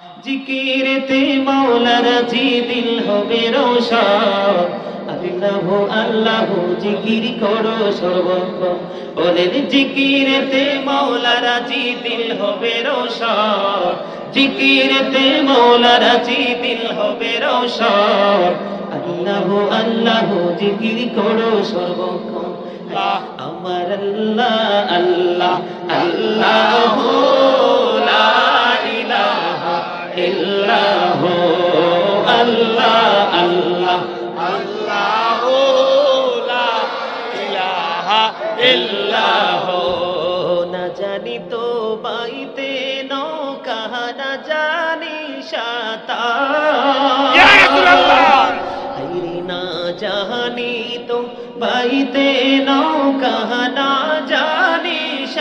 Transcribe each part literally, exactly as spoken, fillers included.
জিকিরেতে মাওলা রাজি দিল হবে রোশন আল্লাহ আল্লাহ জিকির করো সর্বক্ষণ বলেন জিকিরেতে মাওলা রাজি দিল হবে রোশন জিকিরেতে মাওলা রাজি দিল হবে রোশন আল্লাহ আল্লাহ জিকির করো সর্বক্ষণ আমার আল্লাহ আল্লাহ আল্লাহ লা ইলাহা ইল্লাহ আল্লাহ আল্লাহ আল্লাহ লা ইলাহা ইল্লাহ না জানি তো বাইতে নৌকা না জানি সাঁতার ইয়া রাসূলুল্লাহ হাইরে না জানি তো বাইতে নৌকা না জানি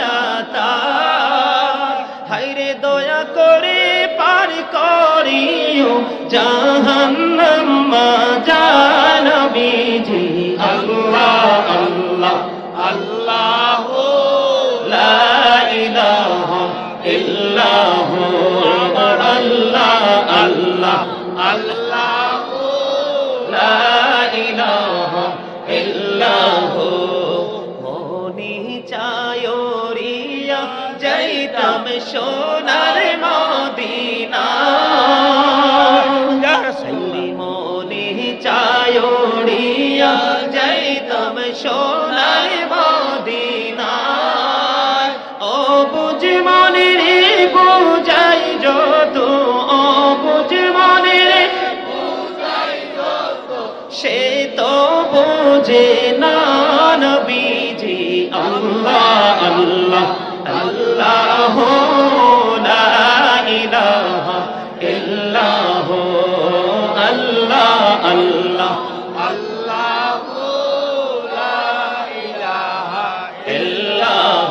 সাঁতার হাইরে দয়া করে পার করিও জাহান্নাম মা জানবীজি আল্লাহ আল্লাহ আল্লাহ লা ইলাহা ইল্লাহ আল্লাহ আল্লাহ আল্লাহ লা ইলাহা ইল্লাহ মনি চায়রিয়া যাইতাম সোনার মদিনা ইয়া রাসূলুল্লাহ সাইরি মনি চায়রিয়া যাইতাম সোনার মদিনা ও বুঝ মনে রে বুঝাই যত ও বুঝ মনে রে সে তো বোঝে না নবীজি আল্লাহ আল্লাহ আল্লাহ লা ইলাহা ইল্লাহ আল্লাহ আল্লাহ আল্লাহ লা ইলাহা ইল্লাহ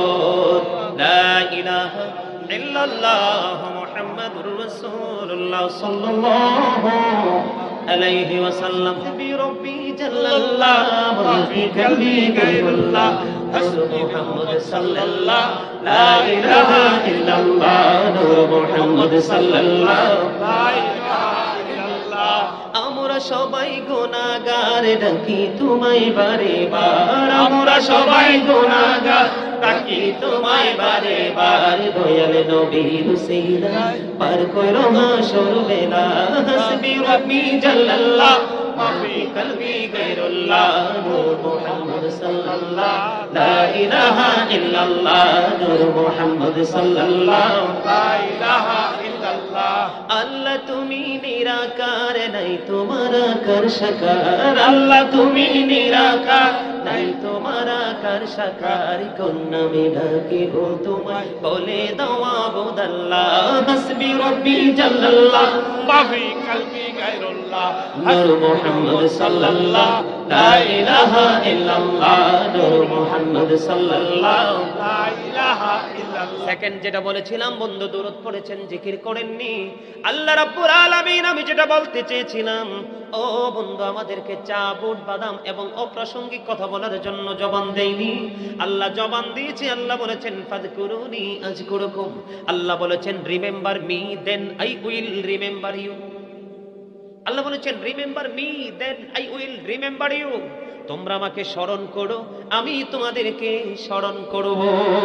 লা ইলাহা ইল্লাল্লাহ মুহাম্মাদুর রাসূলুল্লাহ সাল্লাল্লাহু আলাইহি ওয়াসাল্লাম বিরব্বি জাল্লাল্লাহ মাফি কলবি গায়রুল্লাহ হাসবি মুহাম্মদ সাল্লাল্লাহ লা ইলাহা ইল্লাল্লাহ নূর মুহাম্মদ সাল্লাল্লাহ লা ইলাহা ইল্লাল্লাহ আমরা সবাই গুনাহগার ডাকি তোমায় বারে বার আমরা সবাই গুনাহগার ডাকি তোমায় বারে বার দয়াল নবীর উসিলা পার করো মাশর বেলা হাসবি রাব্বি জাল্লাল্লাহ মাফি কলবি গায়রুল্লাহ নূর মুহাম্মদ সাল্লাল্লাহ লা ইলাহা ইল্লাল্লাহ নূর মুহাম্মদ সাল্লাল্লাহ লা ইলাহা ইল্লাল্লাহ আল্লাহ তুমি নিরাকার নাই তোমার আকার সাকার আল্লাহ তুমি নিরাকার নাই তোমার আকার সাকার কোন নামে ডাকিব তোমায় বলে দাও আবুদাল্লাহ হাসবি রাব্বি জাল্লাল্লাহ মাফি কলবি গায়রুল্লাহ নূর মুহাম্মদ সাল্লাল্লাহ লা ইলাহা ইল্লাল্লাহ নূর মুহাম্মদ সাল্লাল্লাহ লা ইলাহা ইল্লাল্লাহ সেকেন্ড যেটা বলেছিলাম বন্ধু দরুদ পড়েছেন জিকির করেননি আল্লাহ রাব্বুল আলামিন আমি যেটা বলতে চেয়েছিলাম ও বন্ধু আমাদেরকে চা বুট বাদাম এবং অপ্রাসঙ্গিক কথা বলার জন্য জবান দেয়নি আল্লাহ জবান দিয়েছে আল্লাহ বলেছেন ফাযকুরুনি আযকুরুকুম আল্লাহ বলেছেন remember me then I will remember you Allah বলেছেন remember me then I will remember you তোমরা আমাকে স্মরণ করো আমি তোমাদেরকে স্মরণ করব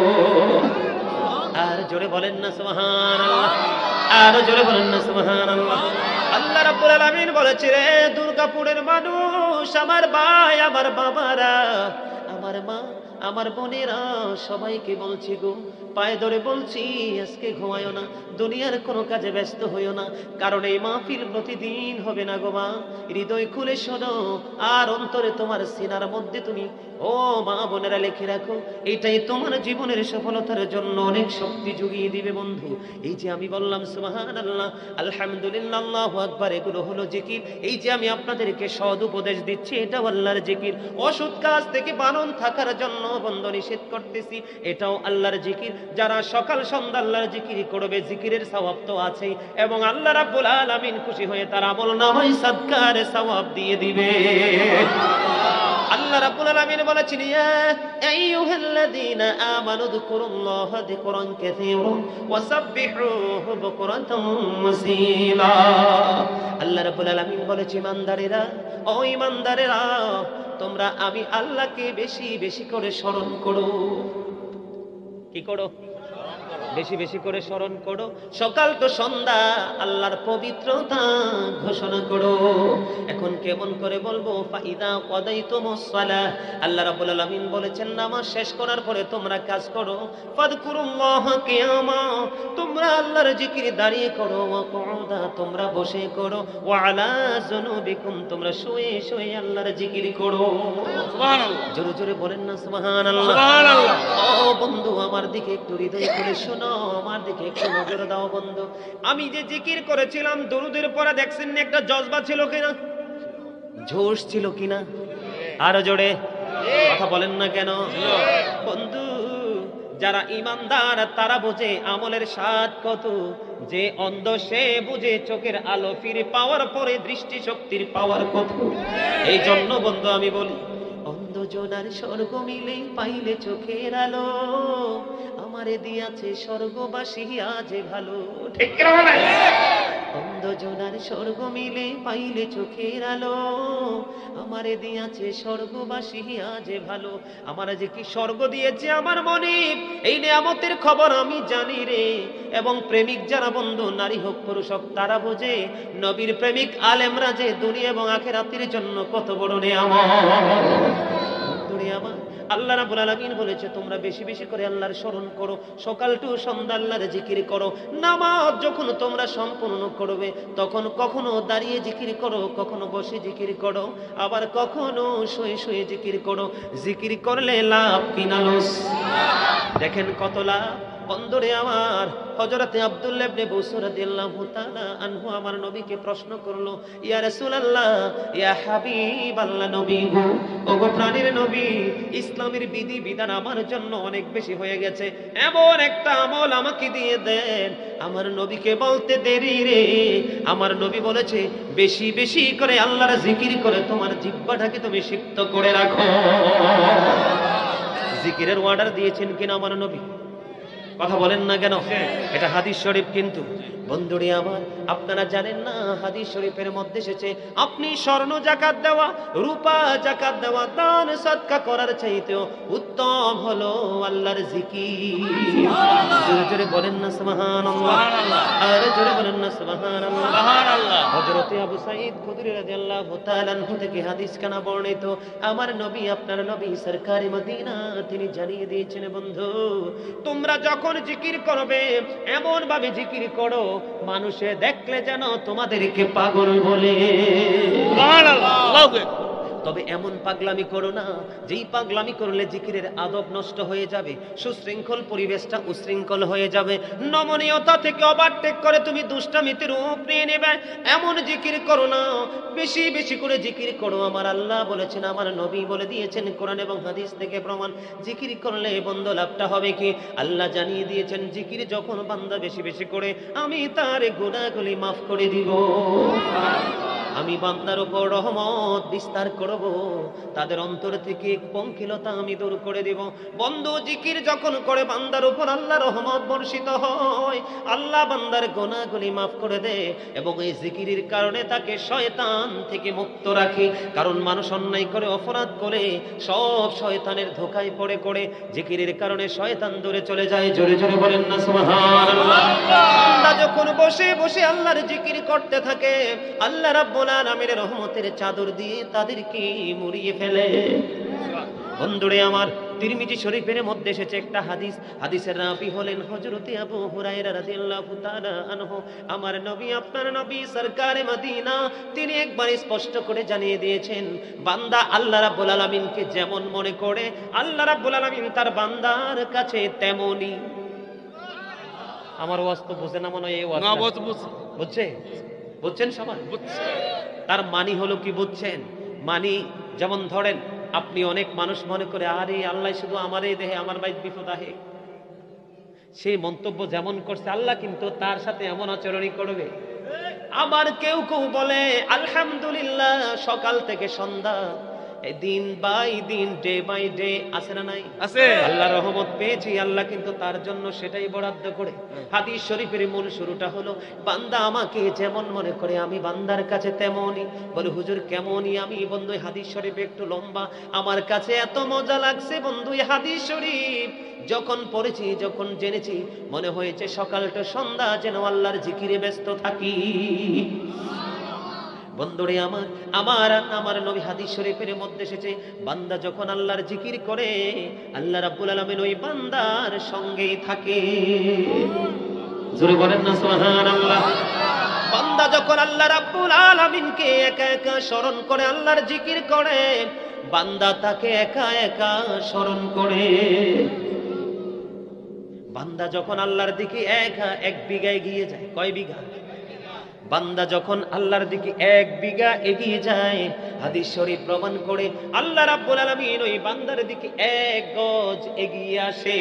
আর জোরে বলেন না সুবহানাল্লাহ আর জোরে বলেন না সুবহানাল্লাহ আল্লাহ রাব্বুল আলামিন বলেছে রে দুর্গাপুরের মানুষ আমার ভাই আমার বাবারা আমার মা আমার বোনেরা সবাইকে বলছি গো পায়ে ধরে বলছি আজকে ঘুমায়ো না দুনিয়ার কোনো কাজে ব্যস্ত হইও না কারণ এই মাহফিল প্রতিদিন হবে না গো মা হৃদয় খুলে শোনো আর অন্তরে তোমার সিনার মধ্যে তুমি ও মা বোনেরা লিখে রাখো এটাই তোমার জীবনের সফলতার জন্য অনেক শক্তি জুগিয়ে দিবে বন্ধু এই যে আমি বললাম সুবহানাল্লাহ আলহামদুলিল্লাহ আল্লাহু আকবার এগুলো হলো জিকির এই যে আমি আপনাদেরকে সদ উপদেশ দিচ্ছি এটা আল্লাহর জিকির অসৎ কাজ থেকে বারণ থাকার জন্য বন্ধ নিষেধ করতেছি এটাও আল্লাহর জিকির যারা সকাল সন্ধ্যা আল্লাহর জিকির করবে জিকিরের সওয়াব তো আছেই এবং আল্লাহ রাব্বুল আলামিন খুশি হয়ে তার আমল নামায় সাদকার সওয়াব দিয়ে দিবে আল্লাহ রাব্বুল আলামিন বলেছেন ইয়া আইয়ুহাল্লাযীনা আমানু যকুরুল্লাহা যিকরান কাসীরা ওয়াসাব্বিহুহু বুকরাতাম ওয়াসীলা। আল্লাহ রাব্বুল আলামিন বলেছেন ইমানদারেরা, ও ইমানদারেরা, তোমরা আমি আল্লাহকে বেশি বেশি করে স্মরণ করো। কি করো? বেশি বেশি করে স্মরণ করো। সকাল তো সন্ধ্যা আল্লাহর পবিত্রতা ঘোষণা করো। এখন কেমন করে বলবো? ফাইদা কাদাইতুমুস সালাহ, আল্লাহ রাব্বুল আলামিন বলেছেন নামাজ শেষ করার পরে তোমরা কাজ করো। ফাযকুরুল্লাহ কিয়ামা, তোমরা আল্লাহর জিকির দাঁড়িয়ে করো। ওয়া কুউদা, তোমরা বসে করো। ওয়া আলা যুনুবিকুম, তোমরা শুয়ে শুয়ে আল্লাহর জিকির করো। সুবহানাল্লাহ, জোরে জোরে বলেন না সুবহানাল্লাহ। সুবহানাল্লাহ। ও বন্ধু, আমার দিকে একটু হৃদয় খুলে শোনো, আমার দিকে একটু নজর দাও বন্ধু। আমি যে জিকির করেছিলাম দরুদের পরে দেখছেন না একটা জজবা ছিল কিনা, জোশ ছিল কিনা? আরো জোরে কথা বলেন না কেন? বন্ধু, যারা ইমানদার তারা বোঝে আমলের স্বাদ কত। যে অন্ধ সে বুঝে চোখের আলো ফিরে পাওয়ার পরে দৃষ্টি শক্তির পাওয়ার কত। এই জন্য বন্ধু আমি বলি, অন্ধ জোনার স্বর্গ মিলে পাইলে চোখের আলো, আমারে দিয়াছে স্বর্গবাসী আজ ভালো। ঠিক না? অন্ধ জোনার স্বর্গ মিলে পাইলে চোখের আলো, আমারে দিয়াছে স্বর্গবাসী আজ ভালো। আমার যে কি স্বর্গ দিয়েছে আমার মনে, এই নিয়ামতের খবর আমি জানি রে। এবং প্রেমিক যারা বন্ধু, নারী হোক পুরুষ হোক, তারা বোঝে নবীর প্রেমিক আলেমরা যে দুনিয়া এবং আখিরাতের জন্য কত বড় নিয়ামত। আমার আল্লাহ রাব্বুল আলামিন বলেছে তোমরা বেশি বেশি করে আল্লাহর স্মরণ করো। সকাল টু সন্ধ্যা আল্লাহর জিকির করো। নামাজ যখন তোমরা সম্পূর্ণ করবে তখন কখনো দাঁড়িয়ে জিকির করো, কখনো বসে জিকির করো, আবার কখনো শুয়ে শুয়ে জিকির করো। জিকির করলে লাভ কিনা লস? দেখেন কত লাভ। বন্ধুরে আমার, হযরতে আব্দুল্লাহ ইবনে বুসর রাদিয়াল্লাহু তাআলা আনহু আমার নবীকে প্রশ্ন করলো, ইয়া রাসূলুল্লাহ, ইয়া হাবিবাল্লাহ, নবী গো, ওগো প্রাণের নবী, ইসলামের বিধি বিধান আমার জন্য অনেক বেশি হয়ে গেছে, এমন একটা আমল আমাকে দিয়ে দেন। আমার নবীকে বলতে দেরি রে। আমার নবী বলেছে বেশি বেশি করে আল্লাহর জিকির করে তোমার জিহ্বাটাকে তুমি সিক্ত করে রাখো। জিকিরের অর্ডার দিয়েছেন কিনা আমার নবী? কথা বলেন না কেন? এটা হাদিস শরীফ কিন্তু। বন্ধুরে আমার, আপনারা জানেন না হাদিস শরীফের মধ্যে এসেছে আপনি স্বর্ণ যাকাত দেওয়া, রূপা যাকাত দেওয়া, দান সদকা করার চাইতেও উত্তম হলো আল্লাহর জিকির। জোরে জোরে বলেন না সুবহানাল্লাহ, আরে জোরে বলেন না সুবহানাল্লাহ, সুবহানাল্লাহ। হযরতে আবু সাঈদ খুদরি রাদিয়াল্লাহু তাআলা আনহু থেকে হাদিস কানা বর্ণিত, আমার নবী, আপনার নবী সরকারে মদিনা, তিনি জানিয়ে দিয়েছেন বন্ধু, তোমরা যখন জিকির করবে এমন ভাবে জিকির করো মানুষে দেখলে যেন তোমাদেরকে পাগল বলে। সুবহানাল্লাহ। তবে এমন পাগলামি করো না যেই পাগলামি করলে জিকিরের আদব নষ্ট হয়ে যাবে, সুশৃঙ্খল পরিবেশটা উশৃঙ্খল হয়ে যাবে, নমনীয়তা থেকে ওভারটেক করে তুমি দুষ্টামিতে রূপ নিয়ে নেবে, এমন জিকির করো না। বেশি বেশি করে জিকির করো। আমার আল্লাহ বলেছেন, আমার নবী বলে দিয়েছেন কোরআন এবং হাদিস থেকে প্রমাণ, জিকির করলে বন্ধু লাভটা হবে কি? আল্লাহ জানিয়ে দিয়েছেন জিকির যখন বান্দা বেশি বেশি করে, আমি তার গুনাহগুলি মাফ করে দিব, আমি বান্দার উপর রহমত বিস্তার করব, তাদের অন্তর থেকে পঙ্কিলতা আমি দূর করে দিব। বন্ধু, জিকির যখন করে বান্দার উপর আল্লাহ রহমত বর্ষিত হয়, আল্লাহ বান্দার গুনাহগুলি মাফ করে দেয় এবং এই জিকিরের কারণে তাকে শয়তান থেকে মুক্ত রাখে। কারণ মানুষ অন্যায় করে, অপরাধ করে, সব শয়তানের ধোঁকায় পড়ে করে, জিকিরের কারণে শয়তান দূরে চলে যায়। জোরে জোরে বলেন না সুবহানাল্লাহ। বান্দা যখন বসে বসে আল্লাহর জিকির করতে থাকে, আল্লাহ রাব্বুল আলামিনের রহমতের চাদর দিয়ে তাদেরকে মুড়িয়ে ফেলে। বন্ধুরে আমার, তিরমিজি শরীফের মধ্যে এসেছে একটা হাদিস, হাদিসের রাবি হলেন হযরতে আবু হুরায়রা রাদিয়াল্লাহু তাআলা আনহু। আমার নবী, আপনার নবী সরকারে মদিনা, তিনি একবার স্পষ্ট করে জানিয়ে দিয়েছেন, বান্দা আল্লাহ রাব্বুল আলামিনকে যেমন মনে করে, আল্লাহ রাব্বুল আলামিন তার বান্দার কাছে তেমনই। আমার ওয়াজ তো বুঝে না মনে হয়, এই ওয়াজ না বুঝছে? বুঝছেন সবাই? তার মানি হলো কি বুঝছেন? মানি যেমন ধরেন, আপনি অনেক মানুষ মনে করে আরে আল্লাহ শুধু আমারই দেহে, আমার বাইত বিপদ আহে, সেই মন্তব্য যেমন করছে আল্লাহ কিন্তু তার সাথে এমন আচরণই করবে। আবার কেউ কেউ বলে আলহামদুলিল্লাহ, সকাল থেকে সন্ধ্যা এই দিন বাই দিন, ডে বাই ডে, আছে না নাই? আছে। আল্লাহ রহমত পেয়েছি, আল্লাহ কিন্তু তার জন্য সেটাই বরাদ্দ করে। হাদিস শরীফের মূল শুরুটা হলো, বান্দা আমাকে যেমন মনে করে আমি বান্দার কাছে তেমনই। বলে হুজুর কেমনই? আমি বন্ধু হাদিস শরীফ একটু লম্বা, আমার কাছে এত মজা লাগছে বন্ধু এই হাদিস শরীফ যখন পড়েছি, যখন জেনেছি, মনে হয়েছে সকালটা সন্ধ্যা যেন আল্লাহর জিকিরে ব্যস্ত থাকি। বন্ধুরে আমার, আমার আমার নবী হাদিস শরীফের মধ্যে এসেছে, বান্দা যখন আল্লাহর জিকির করে আল্লাহ রাব্বুল আলামিন ওই বান্দার সঙ্গেই থাকে। জোরে বলেন না সুবহানাল্লাহ। বান্দা যখন আল্লাহ রাব্বুল আলামিনকে একা একা স্মরণ করে, আল্লাহর জিকির করে, বান্দা তাকে একা একা স্মরণ করে। বান্দা যখন আল্লাহর দিকে একা এক বিঘা এগিয়ে যায়, কয় বিঘা? বান্দা যখন আল্লাহর দিকে এক বিঘা এগিয়ে যায়, হাদিস শরীফ প্রমাণ করে আল্লাহ রাব্বুল আলামিন ওই বান্দার দিকে এক গজ এগিয়ে আসে।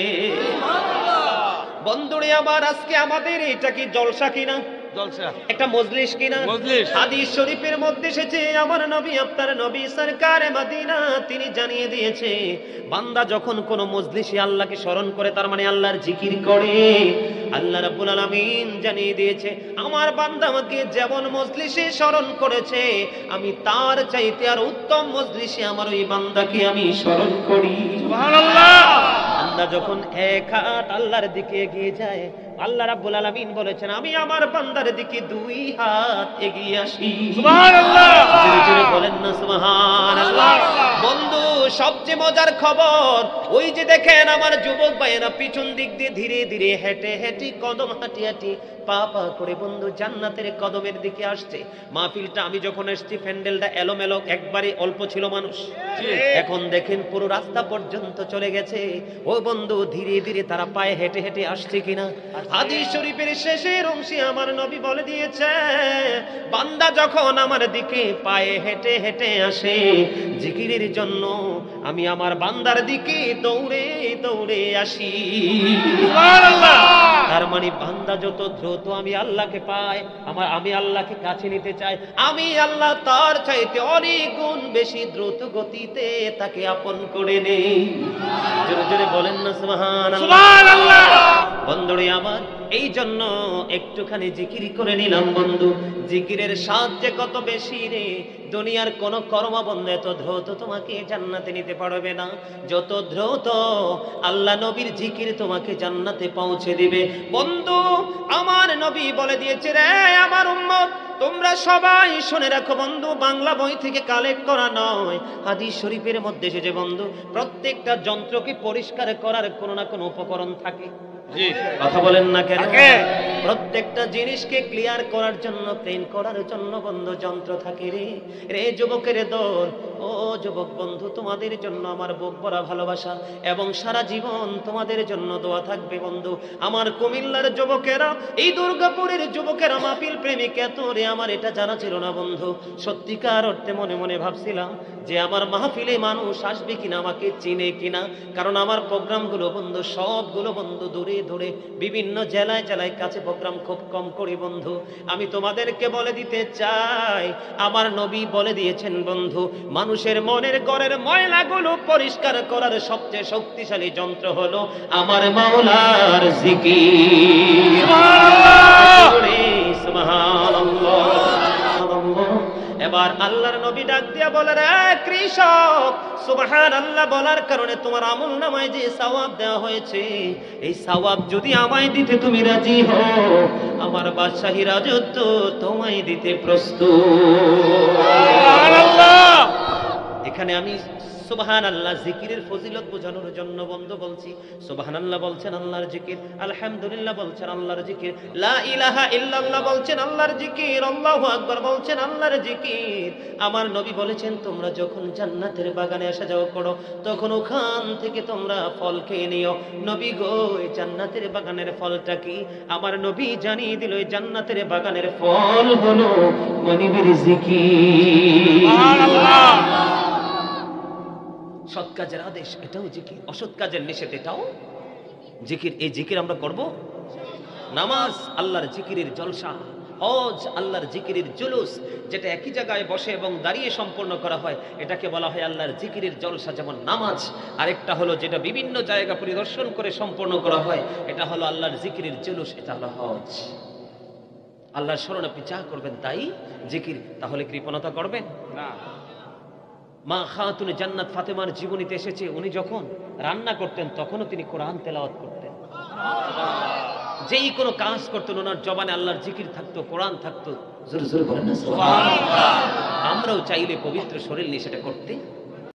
বন্ধুরে আমার, আজকে আমাদের এটা কি জলসা কিনা? জলসা, একটা মজলিস কিনা? মজলিস। হাদিস শরীফের মধ্যে এসেছে, আমার নবী, আপনার নবী সরকারে মদিনা, তিনি জানিয়ে দিয়েছে, বান্দা যখন কোন মজলিসে আল্লাহকে স্মরণ করে, তার মানে আল্লাহর জিকির করে, আল্লাহ রাব্বুল আলামিন জানিয়ে দিয়েছে, আমার বান্দা আমাকে যেমন মজলিসে স্মরণ করেছে, আমি তার চাইতে আর উত্তম মজলিসে আমার ওই বান্দাকে আমি স্মরণ করি। সুবহানাল্লাহ। বান্দা যখন এক হাত আল্লাহর দিকে এগিয়ে যায়, আল্লাহ রাব্বুল আলামিন বলেছেন, আমি আমার বান্দার দিকে দুই হাত এগিয়ে আসি। সুবহানাল্লাহ। জোরে জোরে বলেন না সুবহানাল্লাহ। বন্ধু, সবচেয়ে মজার খবর, ওই যে দেখেন আমার যুবক ভাইয়েরা পিছন দিক দিয়ে ধীরে ধীরে হেঁটে হেঁটে, কদম হাঁটি হাঁটি, পা পা করে বন্ধু জান্নাতের কদমের দিকে আসছে। মাহফিলটা আমি যখন এসেছি, প্যান্ডেলটা এলোমেলো, একবারে অল্প ছিল মানুষ। এখন দেখেন পুরো রাস্তা পর্যন্ত চলে গেছে। ও বন্ধু, ধীরে ধীরে তারা পায়ে হেঁটে হেঁটে আসছে কিনা? হাদিস শরীফের শেষের অংশে আমার নবী বলে দিয়েছে, বান্দা যখন আমার দিকে পায়ে হেঁটে হেঁটে আসে জিকিরের জন্য, আমি আমার বান্দার দিকে দৌড়ে দৌড়ে আসি। সুবহানাল্লাহ। তার মানে বান্দা যত দ্রুত আমি আল্লাহকে পাই, আমার আমি আল্লাহকে কাছে নিতে চাই, আমি আল্লাহ তার চাইতে অনেক গুণ বেশি দ্রুত গতিতে তাকে আপন করে নেই। জোরে জোরে বলেন না সুবহানাল্লাহ। সুবহানাল্লাহ। বন্ধুরে আমার, এই জন্য একটুখানি জিকির করে নিলাম বন্ধু। জিকিরের স্বাদ যে কত বেশি রে, দুনিয়ার কোন কর্মবন্ধ এত দ্রুত তোমাকে জান্নাতে নিতে পারবে না, যত দ্রুত আল্লাহ নবীর জিকির তোমাকে জান্নাতে পৌঁছে দিবে। বন্ধু, আমার নবী বলে দিয়েছে, রে আমার উম্মত, তোমরা সবাই শুনে রাখো বন্ধু, বাংলা বই থেকে কালেক্ট করা নয়, হাদিস শরীফের মধ্যে এসেছে বন্ধু, প্রত্যেকটা যন্ত্রকে পরিষ্কার করার কোনো না কোনো উপকরণ থাকে। জি। কথা বলেন না কেন? থাকে। প্রত্যেকটা জিনিসকে ক্লিয়ার করার জন্য, ক্লিন করার জন্য বন্ধু যন্ত্র থাকে রে। রে যুবকের দল, ও যুবক বন্ধু, তোমাদের জন্য আমার বুক ভরা ভালোবাসা এবং সারা জীবন তোমাদের জন্য দোয়া থাকবে বন্ধু। আমার কুমিল্লার যুবকেরা, এই দুর্গাপুরের যুবকেরা মাহফিল প্রেমিক এত রে, আমার এটা জানা ছিল না বন্ধু। সত্যিকার অর্থে মনে মনে ভাবছিলাম যে আমার মাহফিলে মানুষ আসবে কিনা, আমাকে চিনে কিনা, কারণ আমার প্রোগ্রামগুলো বন্ধু সবগুলো বন্ধু দূরে দূরে বিভিন্ন জেলায় জেলায়, কাছে প্রোগ্রাম খুব কম করি বন্ধু। আমি তোমাদেরকে বলে দিতে চাই, আমার নবী বলে দিয়েছেন বন্ধু, মানুষের মনের ঘরের ময়লাগুলো পরিষ্কার করার সবচেয়ে শক্তিশালী যন্ত্র হলো আমার মাওলার জিকির। সুবহানাল্লাহ। এবার আল্লাহর নবী ডাক দিয়া বলে, রে কৃষক, সুবহানাল্লাহ বলার কারণে তোমার আমল নামায় যে সওয়াব দেওয়া হয়েছে, এই সওয়াব যদি আমায় দিতে তুমি রাজি হও, আমার বাদশাহী রাজত্ব তোমায় দিতে প্রস্তুত। সুবহানাল্লাহ। এখানে আমি সুবহানাল্লাহ জিকিরের ফজিলত বোঝানোর জন্য বন্ধু বলছি। সুবহানাল্লাহ বলছেন আল্লাহর জিকির, আলহামদুলিল্লাহ বলছেন আল্লাহর জিকির, লা ইলাহা ইল্লাল্লাহ বলছেন আল্লাহর জিকির, আল্লাহু আকবার বলছেন আল্লাহর জিকির। আমার নবী বলেছেন, তোমরা যখন জান্নাতের বাগানে আসা যাওয়া করো, তখন ওখান থেকে তোমরা ফল খেয়ে নিও। নবী গো, এই জান্নাতের বাগানের ফলটা কি? আমার নবী জানিয়ে দিল, এই জান্নাতের বাগানের ফল হলো মনিবের জিকির। সুবহানাল্লাহ। সৎ কাজের আদেশ, এটাও জিকির, অসৎ কাজের নিষেধ, এটাও জিকির। এই জিকির আমরা করব। নামাজ আল্লাহর জিকিরের জলসা, হজ আল্লাহর জিকিরের জুলুস, যেটা একই জায়গায় বসে এবং দাঁড়িয়ে সম্পন্ন করা হয়, এটাকে বলা হয় আল্লাহর জিকিরের জলসা, যেমন নামাজ। আরেকটা হলো যেটা বিভিন্ন জায়গা পরিদর্শন করে সম্পন্ন করা হয়, এটা হলো আল্লাহর জিকিরের জুলুস, এটা হলো হজ। আল্লাহর স্মরণ আপনি যা করবেন তাই জিকির, তাহলে কৃপণতা করবেন না। মা খাতুনে জান্নাত ফাতেমার জীবনীতে এসেছে, উনি যখন রান্না করতেন তখনও তিনি কোরআন তেলাওয়াত করতেন। যেই কোনো কাজ করতেন ওনার জবানে আল্লাহর জিকির থাকতো, কোরআন থাকতো। জোরে জোরে বলেন না সুবহানাল্লাহ। আমরাও চাইলে পবিত্র শরীর নিয়ে সেটা করতে